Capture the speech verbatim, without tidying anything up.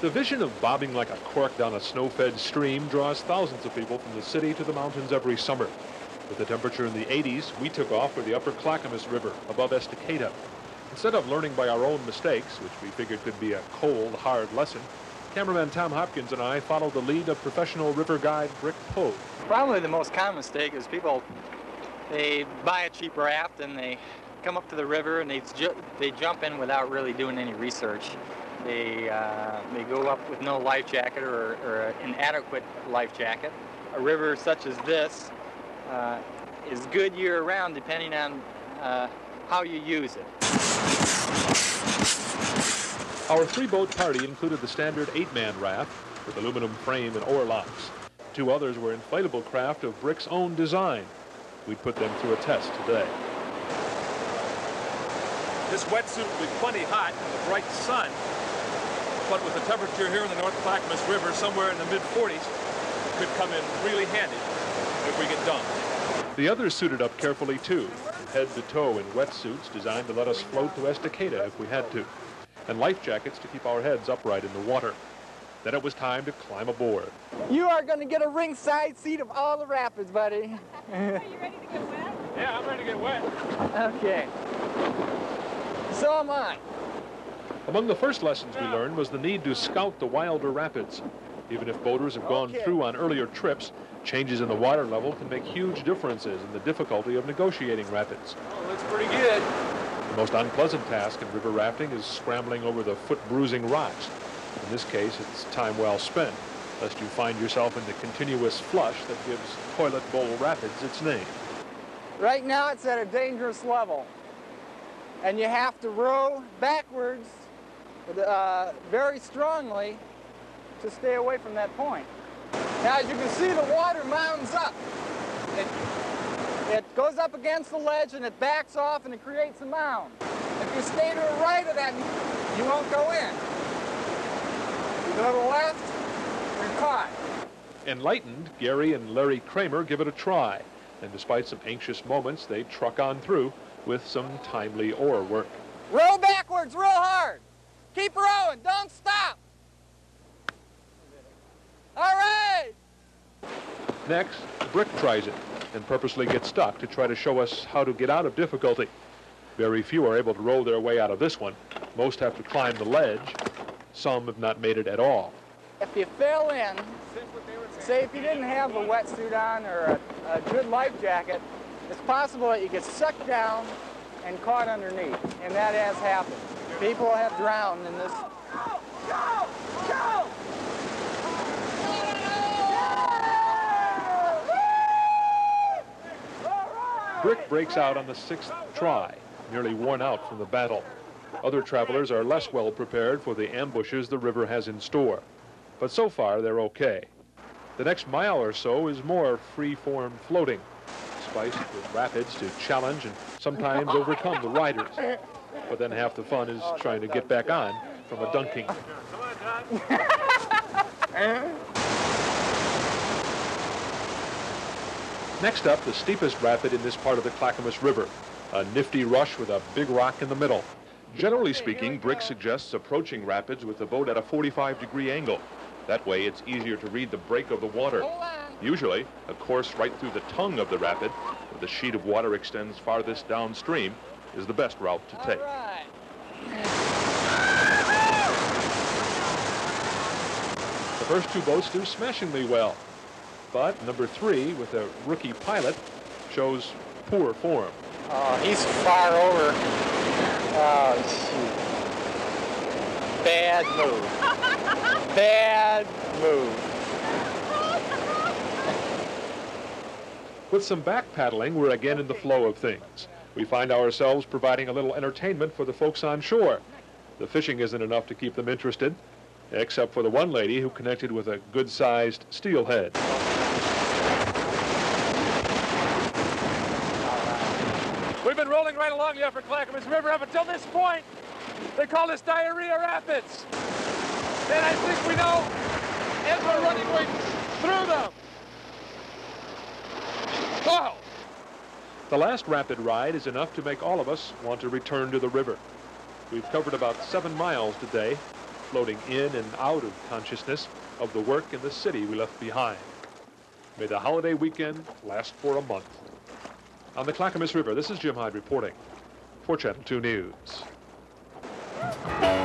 The vision of bobbing like a cork down a snow-fed stream draws thousands of people from the city to the mountains every summer. With the temperature in the eighties, we took off for the upper Clackamas River above Estacada. Instead of learning by our own mistakes, which we figured could be a cold, hard lesson, cameraman Tom Hopkins and I followed the lead of professional river guide Rick Poe. Probably the most common mistake is people, they buy a cheap raft and they come up to the river and they, ju they jump in without really doing any research. They, uh, they go up with no life jacket or, or an inadequate life jacket. A river such as this uh, is good year-round depending on uh, how you use it. Our three-boat party included the standard eight-man raft with aluminum frame and oar locks. Two others were inflatable craft of Rick's own design. We'd put them through a test today. This wetsuit will be plenty hot in the bright sun, but with the temperature here in the North Clackamas River somewhere in the mid forties, it could come in really handy if we get dumped. The others suited up carefully too, head to toe in wetsuits designed to let us float to Estacada if we had to, and life jackets to keep our heads upright in the water. Then it was time to climb aboard. You are going to get a ringside seat of all the rapids, buddy. Are you ready to get wet? Yeah, I'm ready to get wet. Okay. So am I. Among the first lessons we learned was the need to scout the wilder rapids. Even if boaters have gone Okay. through on earlier trips, changes in the water level can make huge differences in the difficulty of negotiating rapids. Oh, looks pretty good. The most unpleasant task in river rafting is scrambling over the foot-bruising rocks. In this case, it's time well spent, lest you find yourself in the continuous flush that gives Toilet Bowl Rapids its name. Right now it's at a dangerous level, and you have to row backwards uh, very strongly to stay away from that point. Now, as you can see, the water mounds up. It, it goes up against the ledge and it backs off and it creates a mound. If you stay to the right of that, you won't go in. If you go to the left, you're caught. Enlightened, Gary and Larry Kramer give it a try, and despite some anxious moments, they truck on through with some timely oar work. Row backwards real hard. Keep rowing, don't stop. All right. Next, Brick tries it and purposely gets stuck to try to show us how to get out of difficulty. Very few are able to row their way out of this one. Most have to climb the ledge. Some have not made it at all. If you fell in, say if you didn't have a wetsuit on or a, a good life jacket, it's possible that you get sucked down and caught underneath, and that has happened. People have drowned in this. Go! Go! Go! Brick breaks out on the sixth try, nearly worn out from the battle. Other travelers are less well prepared for the ambushes the river has in store, but so far they're okay. The next mile or so is more free-form floating, spiced with rapids to challenge and sometimes overcome the riders. But then half the fun is trying to get back on from a dunking. Next up, the steepest rapid in this part of the Clackamas River, a nifty rush with a big rock in the middle. Generally speaking, Brick suggests approaching rapids with the boat at a forty-five degree angle. That way it's easier to read the break of the water. Usually, a course right through the tongue of the rapid, where the sheet of water extends farthest downstream, is the best route to take. All right. The first two boats do smashingly well, but number three, with a rookie pilot, shows poor form. Oh, he's far over. Oh, shoot. Bad move. Bad move. With some back paddling, we're again in the flow of things. We find ourselves providing a little entertainment for the folks on shore. The fishing isn't enough to keep them interested, except for the one lady who connected with a good-sized steelhead. We've been rolling right along the upper Clackamas River up until this point. They call this Diarrhea Rapids. And I think we know as we're running way through them. Oh! The last rapid ride is enough to make all of us want to return to the river. We've covered about seven miles today. floating in and out of consciousness of the work in the city we left behind. May the holiday weekend last for a month. On the Clackamas River, this is Jim Hyde reporting for Channel two News.